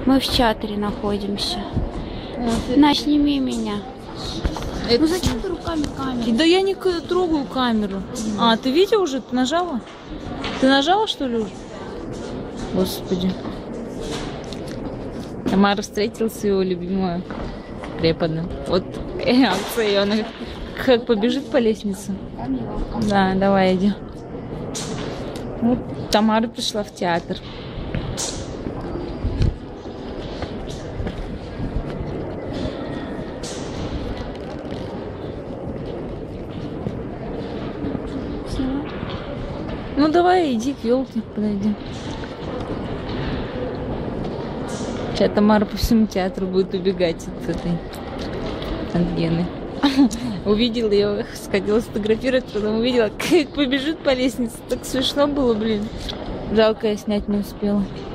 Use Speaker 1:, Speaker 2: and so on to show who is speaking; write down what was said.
Speaker 1: Мы в театре находимся. На, сними меня. Ну зачем ты руками камеру?
Speaker 2: Да я не трогаю камеру. А, ты видел уже? Ты нажала? Ты нажала, что ли, уже? Господи. Тамара встретила своего любимого препода. Вот реакция, и она как побежит по лестнице. Да, давай, иди. Вот Тамара пришла в театр. Ну давай, иди к елке, подойди. Сейчас Тамара по всему театру будет убегать от этой Гены. Увидела ее, сходила сфотографировать, потом увидела, как побежит по лестнице. Так смешно было, блин. Жалко, я снять не успела.